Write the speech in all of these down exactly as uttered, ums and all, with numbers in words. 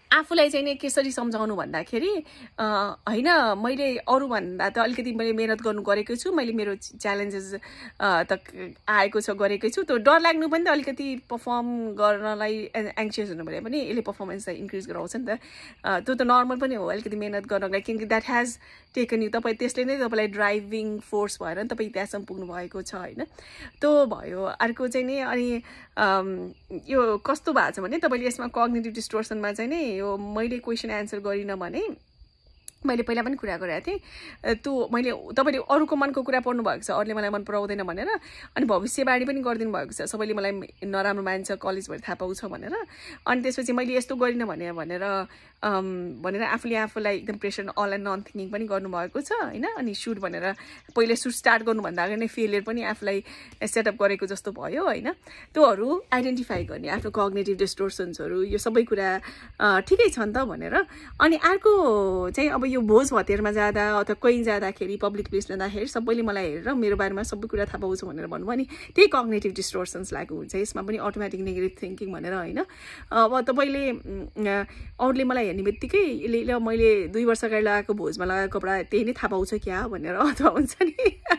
आफूलाई चाहिँ नि कसरी सम्झाउनु भन्दाखेरि हैन मैले अरु भन्दा त अलिकति मैले मेहनत गर्नु गरेकै छु मैले मेरो च्यालेन्जेस त आएको छ गरेकै छु त्यो डर लाग्नु पनि त अलिकति परफर्म गर्नलाई एङ्ग्सियस हुनु भने पनि यसले परफर्मेन्सलाई इन्क्रिज गराउँछ नि त त्यो त नर्मल पनि हो अलिकति मेहनत गर्नलाई किनकि द्याट हेज टेकन यु तपाईँ त्यसले नै तपाईँलाई ड्राइभिङ फोर्स भएर नि तपाईँ त्यहाँसम्म पुग्नु भएको छ होइन त्यो भयो अर्को चाहिँ नि अनि यो कस्तो भएको छ भने तपाईँले यसमा कग्निटिभ डिस्टोर्सनमा चाहिँ नि यो मैले क्वेसन एन्सर गरिनँ भने मैले पहिला पनि कुरा गरेको थिएँ त्यो मैले तपाईँले अरूको मनको कुरा पढ्नु भएको छ अरूले मलाई मन पराउँदैन भनेर अनि भविष्यवाणी पनि गरिदिनु भएको छ सबैले मलाई नराम्रो मान्छ कलेजबाट थाहा पाउँछ भनेर अनि त्यसपछि मैले यस्तो गरिनँ भने भनेर भनेर आफूले आफूलाई एकदम pressure all and none thinking पनि गर्नुभएको छ होइन अनि सुट भनेर पहिले सुट स्टार्ट गर्नुभन्दा अगाडि नै फेलियर पनि आफूलाई सेटअप गरेको जस्तो भयो होइन त्योहरू आइडेन्टिफाई गर्ने आफ्नो कग्निटिभ डिस्टोर्सन्सहरू यो सबै कुरा ठिकै छ नि त भनेर अनि अर्को चाहिँ अब यो भोज भतेरमा जाँदा अथवा कहीँ जाँदाखेरि पब्लिक प्लेस जाँदाखेरि सबैले मलाई हेरेर मेरो बारेमा सबै कुरा थाहा पाउँछ भनेर भन्नुभयो नि त्यही कग्निटिभ डिस्टोर्सन्स लागु हुन्छ यसमा पनि अटोमेटिक नेगेटिभ थिङ्किङ भनेर होइन अब तपाईँले अरूले मलाई हेर्ने बित्तिकै यसले मैले दुई वर्ष अगाडि लगाएको भोजमा लगाएको कपडा त्यही नै थाहा पाउँछ क्या भनेर अथवा हुन्छ नि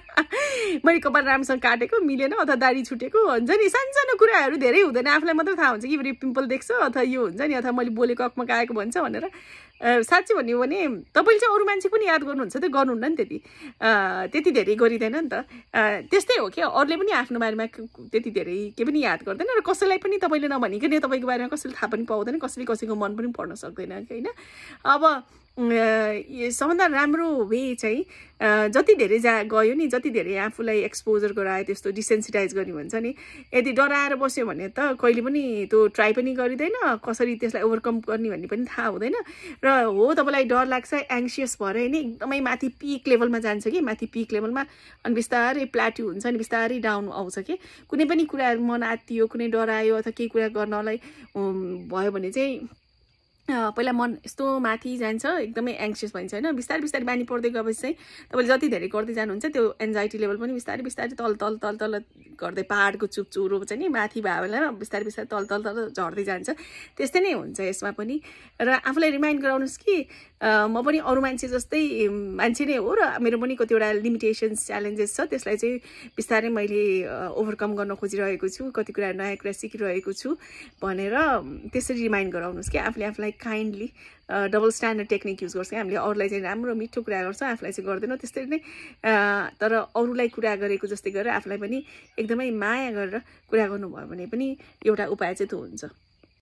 मैले कपाल राम्रोसँग काटेको मिलेन अथवा दाढी छुटेको हुन्छ नि सानो सानो कुराहरू धेरै हुँदैन आफूलाई मात्रै थाहा हुन्छ कि पिम्पल देख्छ अथवा यो हुन्छ नि अथवा मैले बोलेको अकमक आएको भन्छ भनेर साँच्चै भन्यो भने तपाईँले चाहिँ अरू मान्छे पनि याद गर्नुहुन्छ त्यो गर्नुहुन्न नि त्यति त्यति धेरै गरिँदैन नि त त्यस्तै हो कि अरूले पनि आफ्नो बारेमा त्यति धेरै के पनि याद गर्दैन र कसैलाई पनि तपाईँले नभनिकन तपाईँको बारेमा कसैले थाहा पनि पाउँदैन कसैले कसैको मन पनि पढ्न सक्दैन होइन अब सबभन्दा राम्रो वे चाहिँ जति धेरै जा गयो नि जति धेरै आफूलाई एक्सपोजर गरायो त्यस्तो डिसेन्सिटाइज गर्ने भन्छ नि यदि डराएर बस्यो भने त कहिले पनि त्यो ट्राई पनि गरिँदैन कसरी त्यसलाई ओभरकम गर्ने भन्ने पनि थाहा हुँदैन र हो तपाईँलाई डर लाग्छ एङ्सियस भएर नि एकदमै माथि पिक लेभलमा जान्छ कि माथि पिक लेभलमा अनि बिस्तारै प्लाट्यु हुन्छ अनि बिस्तारै डाउन आउँछ कि कुनै पनि कुरा मन आत्तियो कुनै डरायो अथवा केही कुरा गर्नलाई भयो भने चाहिँ पहिला मन यस्तो माथि जान्छ एकदमै एङ्सियस भन्छ होइन बिस्तारै बिस्तारै बानी पर्दै गएपछि चाहिँ तपाईँले जति धेरै गर्दै जानुहुन्छ त्यो एन्जाइटी लेभल पनि बिस्तारै बिस्तारै तल तल तल तल गर्दै पाहाडको चुपचुरो चाहिँ नि माथि भयो भने बिस्तारै बिस्तारै तल तल तल झर्दै जान्छ त्यस्तै नै हुन्छ यसमा पनि र आफूलाई रिमाइन्ड गराउनुहोस् कि म पनि अरू मान्छे जस्तै मान्छे नै हो र मेरो पनि कतिवटा लिमिटेसन्स च्यालेन्जेस छ त्यसलाई चाहिँ बिस्तारै मैले ओभरकम गर्न खोजिरहेको छु कति कुरा नयाँ कुरा सिकिरहेको छु भनेर त्यसरी रिमाइन्ड गराउनुहोस् कि आफूले आफूलाई kindly double standard technique use गर्छ हामीले अरूलाई चाहिँ राम्रो मिठो कुरा गर्छ आफूलाई चाहिँ गर्दैन त्यसरी नै तर अरूलाई कुरा गरेको जस्तै गरेर आफूलाई पनि एकदमै माया गरेर कुरा गर्नुभयो भने पनि एउटा उपाय चाहिँ त्यो हुन्छ